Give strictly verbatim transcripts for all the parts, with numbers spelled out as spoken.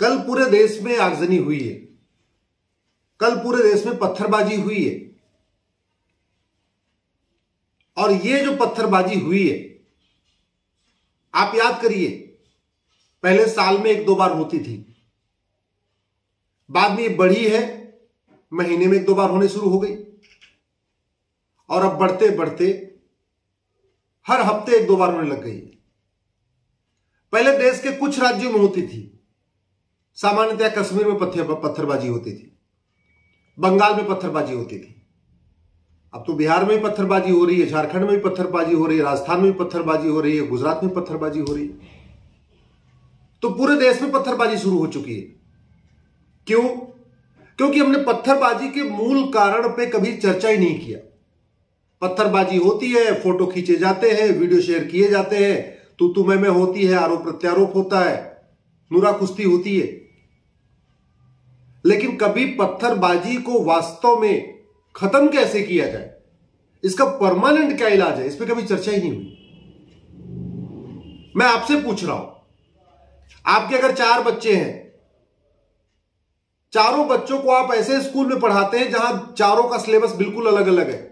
कल पूरे देश में आगजनी हुई है, कल पूरे देश में पत्थरबाजी हुई है। और ये जो पत्थरबाजी हुई है, आप याद करिए, पहले साल में एक दो बार होती थी, बाद में ये बढ़ी है, महीने में एक दो बार होने शुरू हो गई, और अब बढ़ते बढ़ते हर हफ्ते एक दो बार होने लग गई। पहले देश के कुछ राज्यों में होती थी, सामान्यतया कश्मीर में पत्थर पत्थरबाजी होती थी, बंगाल में पत्थरबाजी होती थी। अब तो बिहार में भी पत्थरबाजी हो रही है, झारखंड में भी पत्थरबाजी हो रही है, राजस्थान में भी पत्थरबाजी हो रही है, गुजरात में पत्थरबाजी हो रही है। तो पूरे देश में पत्थरबाजी शुरू हो चुकी है। क्यों? क्योंकि हमने पत्थरबाजी के मूल कारण पे कभी चर्चा ही नहीं किया। पत्थरबाजी होती है, फोटो खींचे जाते हैं, वीडियो शेयर किए जाते हैं, तू तू मैं मैं होती है, आरोप प्रत्यारोप होता है, नूरा कुश्ती होती है, लेकिन कभी पत्थरबाजी को वास्तव में खत्म कैसे किया जाए, इसका परमानेंट क्या इलाज है, इस पर कभी चर्चा ही नहीं हुई। मैं आपसे पूछ रहा हूं, आपके अगर चार बच्चे हैं, चारों बच्चों को आप ऐसे स्कूल में पढ़ाते हैं जहां चारों का सिलेबस बिल्कुल अलग अलग है,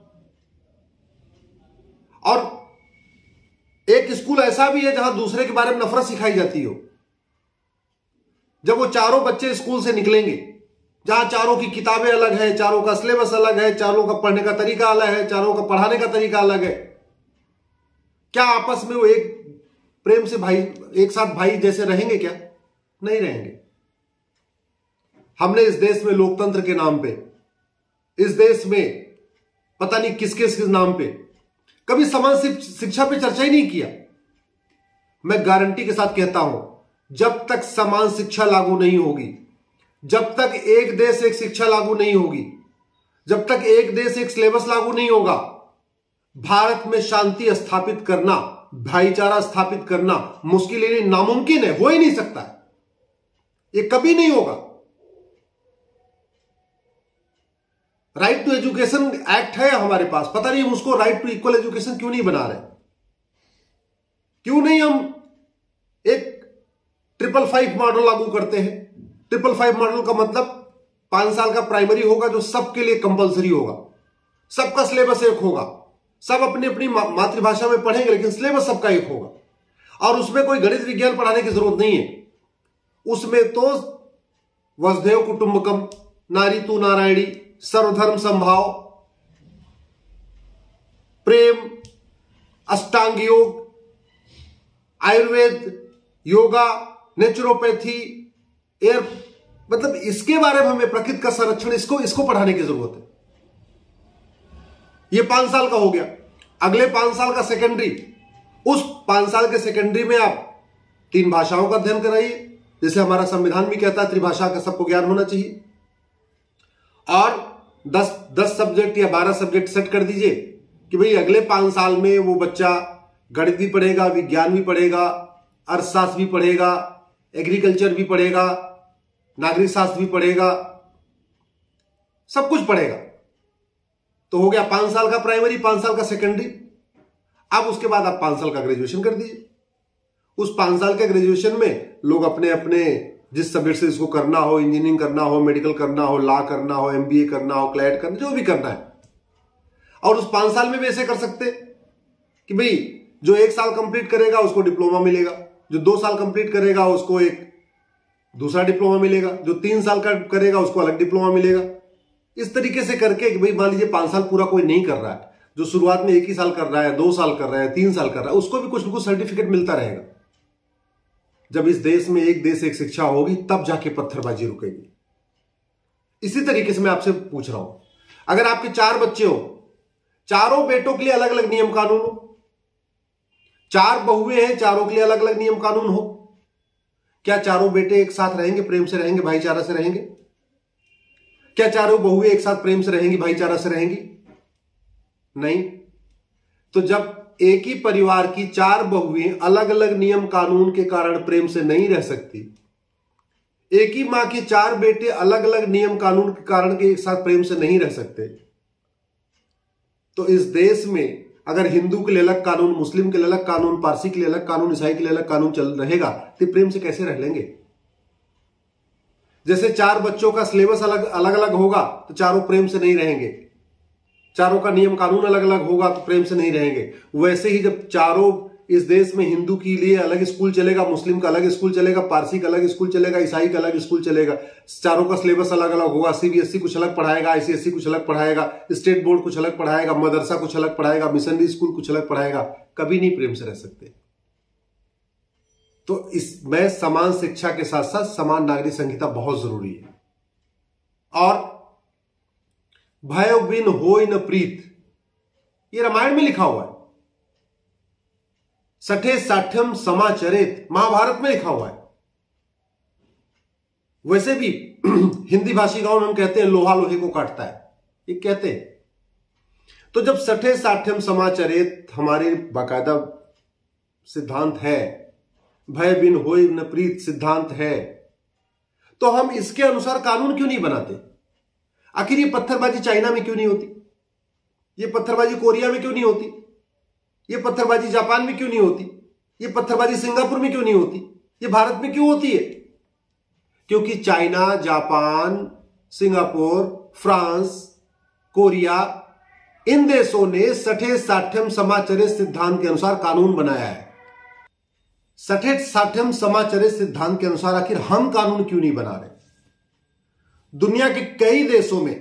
और एक स्कूल ऐसा भी है जहां दूसरे के बारे में नफरत सिखाई जाती हो। जब वो चारों बच्चे स्कूल से निकलेंगे, जहां चारों की किताबें अलग है, चारों का सिलेबस अलग है, चारों का पढ़ने का तरीका अलग है, चारों का पढ़ाने का तरीका अलग है, क्या आपस में वो एक प्रेम से भाई, एक साथ भाई जैसे रहेंगे? क्या नहीं रहेंगे। हमने इस देश में लोकतंत्र के नाम पे, इस देश में पता नहीं किस किस नाम पे कभी समान शिक्षा पे चर्चा ही नहीं किया। मैं गारंटी के साथ कहता हूं, जब तक समान शिक्षा लागू नहीं होगी, जब तक एक देश एक शिक्षा लागू नहीं होगी, जब तक एक देश एक सिलेबस लागू नहीं होगा, भारत में शांति स्थापित करना, भाईचारा स्थापित करना मुश्किल ही नहीं, नामुमकिन है, हो ही नहीं सकता है, ये कभी नहीं होगा। राइट टू एजुकेशन एक्ट है हमारे पास, पता नहीं हम उसको राइट टू इक्वल एजुकेशन क्यों नहीं बना रहे? क्यों नहीं हम एक ट्रिपल फाइव मॉडल लागू करते हैं? ट्रिपल फाइव मॉडल का मतलब पांच साल का प्राइमरी होगा जो सबके लिए कंपलसरी होगा, सबका सिलेबस एक होगा, सब अपनी अपनी मातृभाषा में पढ़ेंगे, लेकिन सिलेबस सबका एक होगा, और उसमें कोई गणित विज्ञान पढ़ाने की जरूरत नहीं है। उसमें तो वसुधैव कुटुंबकम, नारी तू नारायणी, सर्वधर्म संभाव, प्रेम, अष्टांग योग, आयुर्वेद, योगा, नेचुरोपैथी, एयर, मतलब इसके बारे में हमें प्रकृति का संरक्षण, इसको इसको पढ़ाने की जरूरत है। ये पांच साल का हो गया, अगले पांच साल का सेकेंडरी, उस पांच साल के सेकेंडरी में आप तीन भाषाओं का अध्ययन कराइए, जैसे हमारा संविधान भी कहता है त्रिभाषा का सबको ज्ञान होना चाहिए, और दस दस सब्जेक्ट या बारह सब्जेक्ट सेट कर दीजिए कि भाई अगले पांच साल में वो बच्चा गणित भी पढ़ेगा, विज्ञान भी पढ़ेगा, अर्थशास्त्र भी पढ़ेगा, एग्रीकल्चर भी पढ़ेगा, नागरिक शास्त्र भी पढ़ेगा, सब कुछ पढ़ेगा। तो हो गया पांच साल का प्राइमरी, पांच साल का सेकेंडरी। अब उसके बाद आप पांच साल का ग्रेजुएशन कर दीजिए। उस पांच साल के ग्रेजुएशन में लोग अपने अपने जिस सब्जेक्ट से इसको करना हो, इंजीनियरिंग करना हो, मेडिकल करना हो, लॉ करना हो, एमबीए करना हो, क्लैट करना, जो भी करना है, और उस पांच साल में भी ऐसे कर सकते कि भाई जो एक साल कंप्लीट करेगा उसको डिप्लोमा मिलेगा, जो दो साल कंप्लीट करेगा उसको एक दूसरा डिप्लोमा मिलेगा, जो तीन साल का करेगा उसको अलग डिप्लोमा मिलेगा। इस तरीके से करके कि भाई मान लीजिए पांच साल पूरा कोई नहीं कर रहा है, जो शुरुआत में एक ही साल कर रहा है, दो साल कर रहा है, तीन साल कर रहा है, उसको भी कुछ ना कुछ सर्टिफिकेट मिलता रहेगा। जब इस देश में एक देश एक शिक्षा होगी, तब जाके पत्थरबाजी रुकेगी। इसी तरीके से मैं आपसे पूछ रहा हूं, अगर आपके चार बच्चे हो, चारों बेटों के लिए अलग अलग नियम कानून हो, चार बहुएं हैं, चारों के लिए अलग अलग नियम कानून हो, क्या चारों बेटे एक साथ रहेंगे, प्रेम से रहेंगे, भाईचारा से रहेंगे? क्या चारों बहुएं एक साथ प्रेम से रहेंगी, भाईचारा से रहेंगी? नहीं। तो जब एक ही परिवार की चार बहुएं अलग अलग नियम कानून के कारण प्रेम से नहीं रह सकती, एक ही मां के चार बेटे अलग अलग नियम कानून के कारण के एक साथ प्रेम से नहीं रह सकते, तो इस देश में अगर हिंदू के लिए अलग कानून, मुस्लिम के लिए अलग कानून, पारसी के लिए अलग कानून, ईसाई के लिए अलग कानून चल रहेगा, तो प्रेम से कैसे रह लेंगे? जैसे चार बच्चों का सिलेबस अलग अलग अलग होगा तो चारों प्रेम से नहीं रहेंगे, चारों का नियम कानून अलग अलग होगा तो प्रेम से नहीं रहेंगे। वैसे ही जब चारों इस देश में हिंदू के लिए अलग स्कूल चलेगा, मुस्लिम का अलग स्कूल चलेगा, पारसी का अलग स्कूल चलेगा, ईसाई का अलग स्कूल चलेगा, चारों का सिलेबस अलग अलग होगा। सीबीएसई कुछ अलग पढ़ाएगा, आईसीएसई कुछ अलग पढ़ाएगा, स्टेट बोर्ड कुछ अलग पढ़ाएगा, मदरसा कुछ अलग पढ़ाएगा, मिशनरी स्कूल कुछ अलग पढ़ाएगा, कभी नहीं प्रेम से रह सकते। तो इसमें समान शिक्षा के साथ साथ समान नागरिक संहिता बहुत जरूरी है। और भय बिन होय न प्रीत, ये रामायण में लिखा हुआ है। सठे साठ्यम समाचरित, महाभारत में लिखा हुआ है। वैसे भी हिंदी भाषी गांव में हम कहते हैं लोहा लोहे को काटता है, ये कहते हैं। तो जब सठे साठ्यम समाचरित हमारे बाकायदा सिद्धांत है, भय बिन होय न प्रीत सिद्धांत है, तो हम इसके अनुसार कानून क्यों नहीं बनाते? आखिर ये पत्थरबाजी चाइना में क्यों नहीं होती? ये पत्थरबाजी कोरिया में क्यों नहीं होती? ये पत्थरबाजी जापान में क्यों नहीं होती? ये पत्थरबाजी सिंगापुर में क्यों नहीं होती? ये भारत में क्यों होती है? क्योंकि China, Japan, Singapore, France, Korea, इन देशों ने सठे साठ्यम समाचरित सिद्धांत के अनुसार कानून बनाया है। सठे साठ्यम समाचरित सिद्धांत के अनुसार आखिर हम कानून क्यों नहीं बना रहे? दुनिया के कई देशों में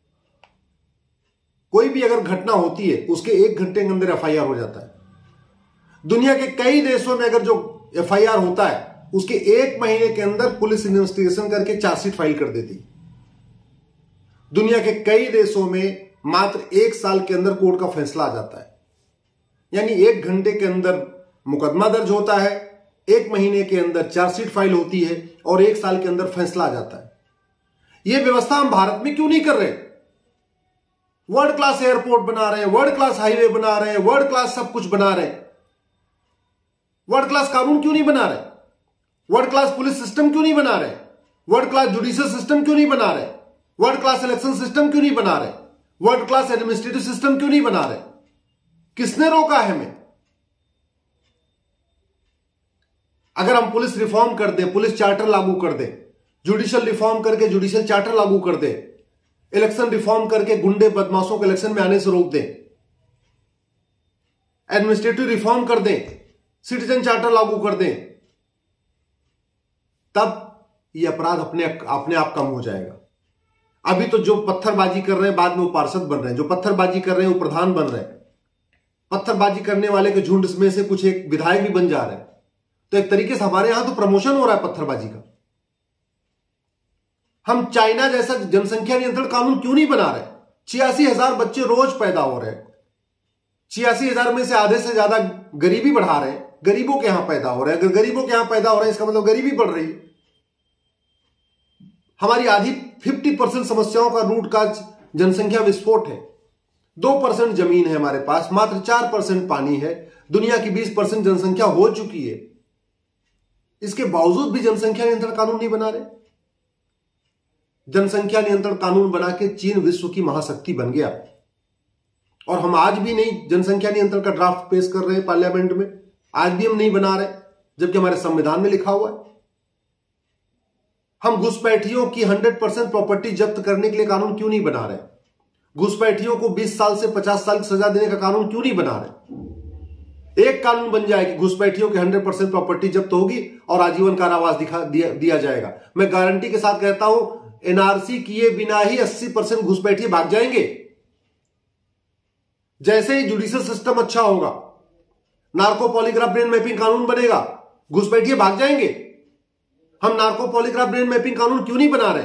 कोई भी अगर घटना होती है उसके एक घंटे के अंदर एफआईआर हो जाता है। दुनिया के कई देशों में अगर जो एफआईआर होता है उसके एक महीने के अंदर पुलिस इन्वेस्टिगेशन करके चार्जशीट फाइल कर देती है। दुनिया के कई देशों में मात्र एक साल के अंदर कोर्ट का फैसला आ जाता है। यानी एक घंटे के अंदर मुकदमा दर्ज होता है, एक महीने के अंदर चार्जशीट फाइल होती है और एक साल के अंदर फैसला आ जाता है। यह व्यवस्था हम भारत में क्यों नहीं कर रहे? वर्ल्ड क्लास एयरपोर्ट बना रहे हैं, वर्ल्ड क्लास हाईवे बना रहे हैं, वर्ल्ड क्लास सब कुछ बना रहे हैं, वर्ल्ड क्लास कानून क्यों नहीं बना रहे? वर्ल्ड क्लास पुलिस सिस्टम क्यों नहीं बना रहे? वर्ल्ड क्लास जुडिशियल सिस्टम क्यों नहीं बना रहे? वर्ल्ड क्लास इलेक्शन सिस्टम क्यों नहीं बना रहे? वर्ल्ड क्लास एडमिनिस्ट्रेटिव सिस्टम क्यों नहीं बना रहे? किसने रोका है हमें? अगर हम पुलिस रिफॉर्म कर दे, पुलिस चार्टर लागू कर दे, जुडिशियल रिफॉर्म करके जुडिशियल चार्टर लागू कर दे, इलेक्शन रिफॉर्म करके गुंडे बदमाशों को इलेक्शन में आने से रोक दें, एडमिनिस्ट्रेटिव रिफॉर्म कर दें, सिटीजन चार्टर लागू कर दें, तब यह अपराध अपने अपने आप कम हो जाएगा। अभी तो जो पत्थरबाजी कर रहे हैं बाद में वो पार्षद बन रहे हैं, जो पत्थरबाजी कर रहे हैं वो प्रधान बन रहे हैं, पत्थरबाजी करने वाले के झुंड में से कुछ एक विधायक भी बन जा रहे हैं। तो एक तरीके से हमारे यहां तो प्रमोशन हो रहा है पत्थरबाजी का। हम चाइना जैसा जनसंख्या नियंत्रण कानून क्यों नहीं बना रहे? छियासी हजार बच्चे रोज पैदा हो रहे हैं, छियासी हजार में से आधे से ज्यादा गरीबी बढ़ा रहे हैं, गरीबों के यहां पैदा हो रहे हैं। अगर गरीबों के यहां पैदा हो रहे हैं इसका मतलब गरीबी बढ़ रही है। हमारी आधी फिफ्टी परसेंट समस्याओं का रूट काज जनसंख्या विस्फोट है। दो परसेंट जमीन है हमारे पास, मात्र चार परसेंट पानी है, दुनिया की बीस परसेंट जनसंख्या हो चुकी है। इसके बावजूद भी जनसंख्या नियंत्रण कानून नहीं बना रहे। जनसंख्या नियंत्रण कानून बना के चीन विश्व की महाशक्ति बन गया और हम आज भी नहीं जनसंख्या नियंत्रण का ड्राफ्ट पेश कर रहे हैं पार्लियामेंट में, आज भी हम नहीं बना रहे, जबकि हमारे संविधान में लिखा हुआ है। हम घुसपैठियों की हंड्रेड परसेंट प्रॉपर्टी जब्त करने के लिए कानून क्यों नहीं बना रहे? घुसपैठियों को बीस साल से पचास साल की सजा देने का कानून क्यों नहीं बना रहे? एक कानून बन जाए कि घुसपैठियों की हंड्रेड परसेंट प्रॉपर्टी जब्त होगी और आजीवन कारावास दिखा दिया, दिया जाएगा। मैं गारंटी के साथ कहता हूं एनआरसी किए बिना ही अस्सी परसेंट घुसपैठिए भाग जाएंगे। जैसे ही जुडिशियल सिस्टम अच्छा होगा, नार्को पॉलीग्राफ ब्रेन मैपिंग कानून बनेगा, घुसपैठिए भाग जाएंगे। हम नार्को पॉलीग्राफ ब्रेन मैपिंग कानून क्यों नहीं बना रहे?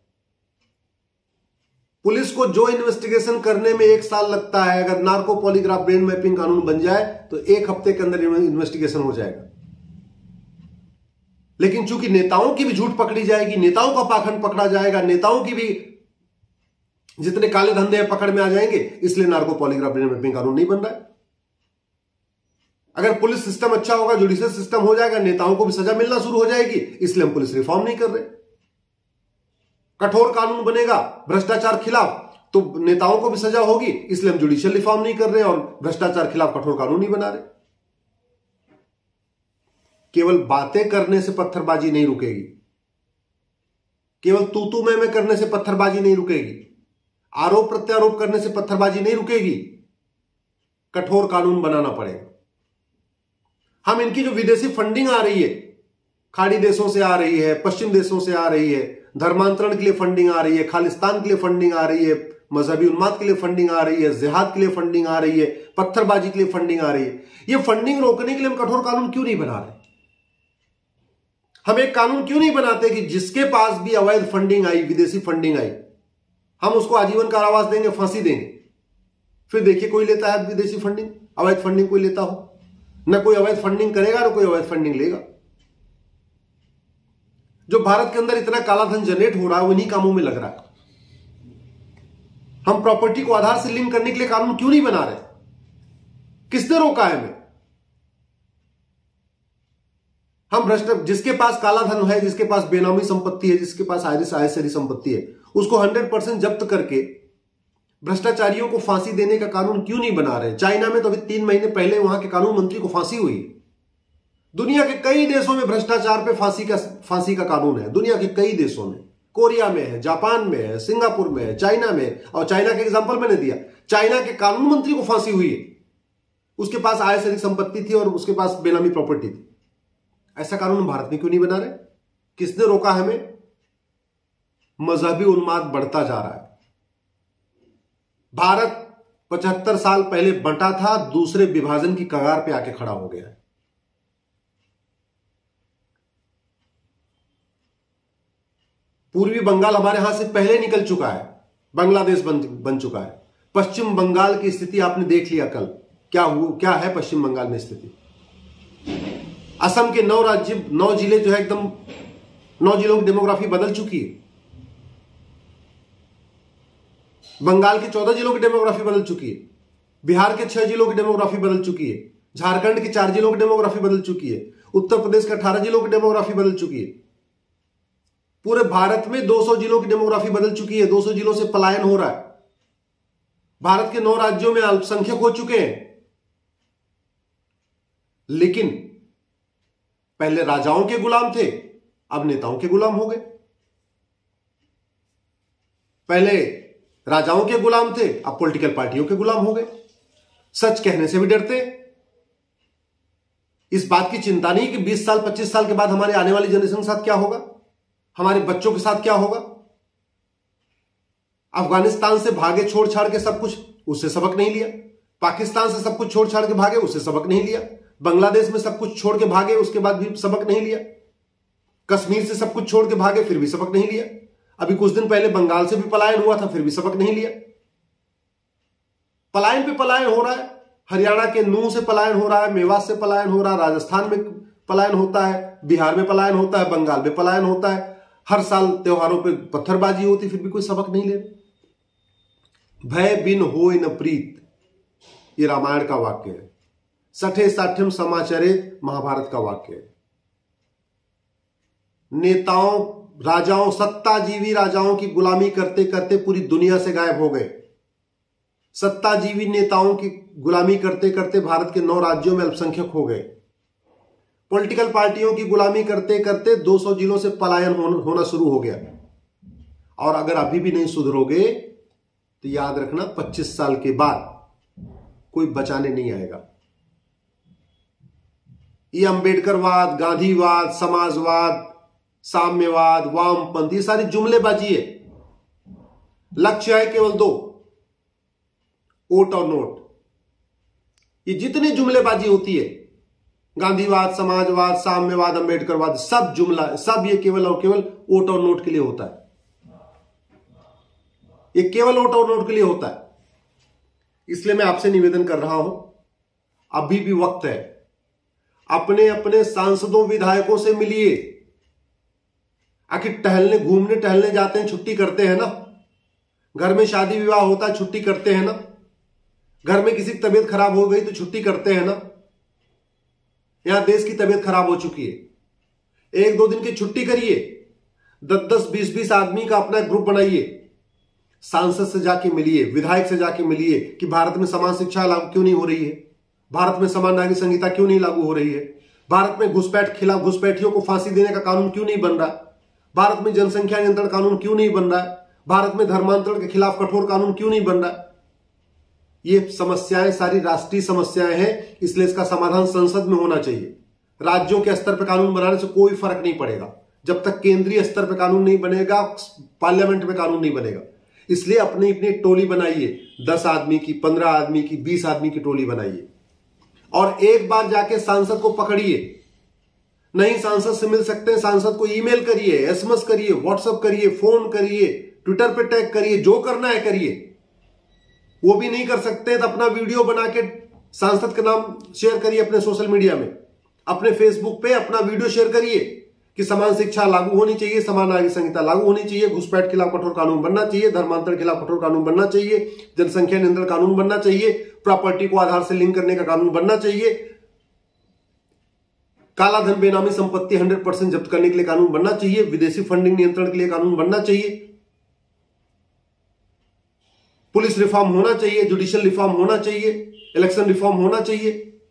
पुलिस को जो इन्वेस्टिगेशन करने में एक साल लगता है, अगर नार्को पॉलीग्राफ ब्रेन मैपिंग कानून बन जाए तो एक हफ्ते के अंदर इन्वेस्टिगेशन हो जाएगा। लेकिन चूंकि नेताओं की भी झूठ पकड़ी जाएगी, नेताओं का पाखंड पकड़ा जाएगा, नेताओं की भी जितने काले धंधे हैं पकड़ में आ जाएंगे, इसलिए नार्को पॉलीग्राफ ब्रेन मैपिंग कानून नहीं बन रहा है। अगर पुलिस सिस्टम अच्छा होगा, जुडिशियल सिस्टम हो जाएगा, नेताओं को भी सजा मिलना शुरू हो जाएगी, इसलिए हम पुलिस रिफॉर्म नहीं कर रहे। कठोर कानून बनेगा भ्रष्टाचार खिलाफ तो नेताओं को भी सजा होगी, इसलिए हम जुडिशियल रिफॉर्म नहीं कर रहे और भ्रष्टाचार खिलाफ कठोर कानून नहीं बना रहे। केवल बातें करने से पत्थरबाजी नहीं रुकेगी, केवल तू तू मैं मैं करने से पत्थरबाजी नहीं रुकेगी, आरोप प्रत्यारोप करने से पत्थरबाजी नहीं रुकेगी, कठोर कानून बनाना पड़ेगा। हम इनकी जो विदेशी फंडिंग आ रही है, खाड़ी देशों से आ रही है, पश्चिम देशों से आ रही है, धर्मांतरण के लिए फंडिंग आ रही है, खालिस्तान के लिए फंडिंग आ रही है, मजहबी उन्माद के लिए फंडिंग आ रही है, जिहाद के लिए फंडिंग आ रही है, पत्थरबाजी के लिए फंडिंग आ रही है, ये फंडिंग रोकने के लिए हम कठोर कानून क्यों नहीं बना रहे? हम एक कानून क्यों नहीं बनाते कि जिसके पास भी अवैध फंडिंग आई, विदेशी फंडिंग आई, हम उसको आजीवन कारावास देंगे, फांसी देंगे। फिर देखिए कोई लेता है विदेशी फंडिंग, अवैध फंडिंग कोई लेता हो, ना कोई अवैध फंडिंग करेगा ना कोई अवैध फंडिंग लेगा। जो भारत के अंदर इतना काला धन जनरेट हो रहा है वो इन्हीं कामों में लग रहा है। हम प्रॉपर्टी को आधार से लिंक करने के लिए कानून क्यों नहीं बना रहे? किसने रोका है हमें? हम भ्रष्ट, जिसके पास काला धन है, जिसके पास बेनामी संपत्ति है, जिसके पास आयरिस आयसरी संपत्ति है, उसको हंड्रेड परसेंट जब्त करके भ्रष्टाचारियों को फांसी देने का कानून क्यों नहीं बना रहे? चाइना में तो अभी तीन महीने पहले वहां के कानून मंत्री को फांसी हुई। दुनिया के कई देशों में भ्रष्टाचार पे फांसी का फांसी का कानून है। दुनिया के कई देशों में, कोरिया में है, जापान में है, सिंगापुर में है, चाइना में। और चाइना के एग्जांपल मैंने दिया, चाइना के कानून मंत्री को फांसी हुई है, उसके पास आयसरी संपत्ति थी और उसके पास बेनामी प्रॉपर्टी थी। ऐसा कानून भारत में क्यों नहीं बना रहे? किसने रोका हमें? मजहबी उन्माद बढ़ता जा रहा है। भारत पचहत्तर साल पहले बंटा था, दूसरे विभाजन की कगार पे आके खड़ा हो गया है। पूर्वी बंगाल हमारे हाथ से पहले निकल चुका है, बांग्लादेश बन बन चुका है। पश्चिम बंगाल की स्थिति आपने देख लिया कल, क्या हुआ, क्या है पश्चिम बंगाल में स्थिति। असम के नौ राज्य नौ जिले जो है एकदम, नौ जिलों की डेमोग्राफी बदल चुकी है। बंगाल के चौदह जिलों की डेमोग्राफी बदल चुकी है। बिहार के छह जिलों की डेमोग्राफी बदल चुकी है। झारखंड के चार जिलों की डेमोग्राफी बदल चुकी है। उत्तर प्रदेश के अठारह जिलों की डेमोग्राफी बदल चुकी है। पूरे भारत में दो सौ जिलों की डेमोग्राफी बदल चुकी है। दो सौ जिलों से पलायन हो रहा है। भारत के नौ राज्यों में अल्पसंख्यक हो चुके हैं। लेकिन पहले राजाओं के गुलाम थे, अब नेताओं के गुलाम हो गए। पहले राजाओं के गुलाम थे, अब पॉलिटिकल पार्टियों के गुलाम हो गए। सच कहने से भी डरते। इस बात की चिंता नहीं कि बीस साल पच्चीस साल के बाद हमारे आने वाली जनरेशन के साथ क्या होगा, हमारे बच्चों के साथ क्या होगा। अफगानिस्तान से भागे छोड़ छाड़ के सब कुछ, उससे सबक नहीं लिया। पाकिस्तान से सब कुछ छोड़ छाड़ के भागे, उससे सबक नहीं लिया। बांग्लादेश में सब कुछ छोड़ के भागे, उसके बाद भी सबक नहीं लिया। कश्मीर से सब कुछ छोड़ के भागे, फिर भी सबक नहीं लिया। अभी कुछ दिन पहले बंगाल से भी पलायन हुआ था, फिर भी सबक नहीं लिया। पलायन पे पलायन हो रहा है। हरियाणा के नूह से पलायन हो रहा है, मेवात से पलायन हो रहा है, राजस्थान में पलायन होता है, बिहार में पलायन होता है, बंगाल में पलायन होता है। हर साल त्योहारों पे पत्थरबाजी होती, फिर भी कोई सबक नहीं ले रहे। भय बिन होय न प्रीत, ये रामायण का वाक्य है। सठे साठ्यम समाचरित, महाभारत का वाक्य है। नेताओं, राजाओं, सत्ताजीवी राजाओं की गुलामी करते करते पूरी दुनिया से गायब हो गए। सत्ताजीवी नेताओं की गुलामी करते करते भारत के नौ राज्यों में अल्पसंख्यक हो गए। पॉलिटिकल पार्टियों की गुलामी करते करते दो सौ जिलों से पलायन होना शुरू हो गया। और अगर अभी भी नहीं सुधरोगे तो याद रखना, पच्चीस साल के बाद कोई बचाने नहीं आएगा। ये अंबेडकरवाद, गांधीवाद, समाजवाद, साम्यवाद, वामपंथ, ये सारी जुमलेबाजी है। लक्ष्य है केवल दो, वोट और नोट। ये जितनी जुमलेबाजी होती है, गांधीवाद, समाजवाद, साम्यवाद, अंबेडकरवाद, सब जुमला, सब ये केवल और केवल वोट और नोट के लिए होता है। ये केवल वोट और नोट के लिए होता है। इसलिए मैं आपसे निवेदन कर रहा हूं, अभी भी वक्त है, अपने अपने सांसदों, विधायकों से मिलिए। आखिर टहलने, घूमने टहलने जाते हैं, छुट्टी करते हैं ना। घर में शादी विवाह होता है, छुट्टी करते हैं ना। घर में किसी की तबीयत खराब हो गई तो छुट्टी करते हैं ना। यहां देश की तबीयत खराब हो चुकी है, एक दो दिन की छुट्टी करिए। दस दस बीस बीस आदमी का अपना ग्रुप बनाइए, सांसद से जाके मिलिए, विधायक से जाके मिलिए कि भारत में समान शिक्षा लागू क्यों नहीं हो रही है, भारत में समान नागरिक संहिता क्यों नहीं लागू हो रही है, भारत में घुसपैठ खिलाफ घुसपैठियों को फांसी देने का कानून क्यों नहीं बन रहा, भारत में जनसंख्या नियंत्रण कानून क्यों नहीं बन रहा है? भारत में धर्मांतरण के खिलाफ कठोर कानून क्यों नहीं बन रहा है? ये समस्याएं सारी राष्ट्रीय समस्याएं हैं, इसलिए इसका समाधान संसद में होना चाहिए। राज्यों के स्तर पर कानून बनाने से कोई फर्क नहीं पड़ेगा जब तक केंद्रीय स्तर पर कानून नहीं बनेगा, पार्लियामेंट में कानून नहीं बनेगा। इसलिए अपनी अपनी टोली बनाइए, दस आदमी की, पंद्रह आदमी की, बीस आदमी की टोली बनाइए और एक बार जाके सांसद को पकड़िए। नहीं सांसद से मिल सकते हैं, सांसद को ईमेल करिए, एसएमएस करिए, व्हाट्सएप करिए, फोन करिए, ट्विटर पे टैग करिए, जो करना है करिए। वो भी नहीं कर सकते तो अपना वीडियो बना के सांसद का नाम शेयर करिए अपने सोशल मीडिया में, अपने फेसबुक पे अपना वीडियो शेयर करिए कि समान शिक्षा लागू होनी चाहिए, समान नागरिक संहिता लागू होनी चाहिए, घुसपैठ के खिलाफ कठोर कानून बनना चाहिए, धर्मांतरण के खिलाफ कठोर कानून बनना चाहिए, जनसंख्या नियंत्रण कानून बनना चाहिए, प्रॉपर्टी को आधार से लिंक करने का कानून बनना चाहिए, काला धन बेनामी संपत्ति हंड्रेड परसेंट जब्त करने के लिए कानून बनना चाहिए, विदेशी फंडिंग नियंत्रण के लिए कानून बनना चाहिए, पुलिस रिफॉर्म होना चाहिए, जुडिशियल रिफॉर्म होना चाहिए, इलेक्शन रिफॉर्म होना चाहिए,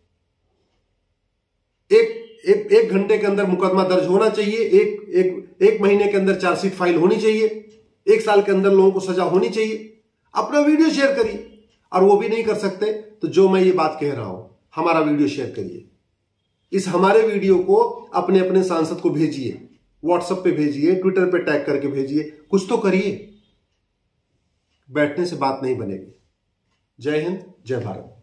एक एक, एक घंटे के अंदर मुकदमा दर्ज होना चाहिए, एक एक एक महीने के अंदर चार्जशीट फाइल होनी चाहिए, एक साल के अंदर लोगों को सजा होनी चाहिए। अपना वीडियो शेयर करिए और वो भी नहीं कर सकते तो जो मैं ये बात कह रहा हूं, हमारा वीडियो शेयर करिए। इस हमारे वीडियो को अपने अपने सांसद को भेजिए, व्हाट्सएप पे भेजिए, ट्विटर पे टैग करके भेजिए, कुछ तो करिए। बैठने से बात नहीं बनेगी। जय हिंद, जय भारत।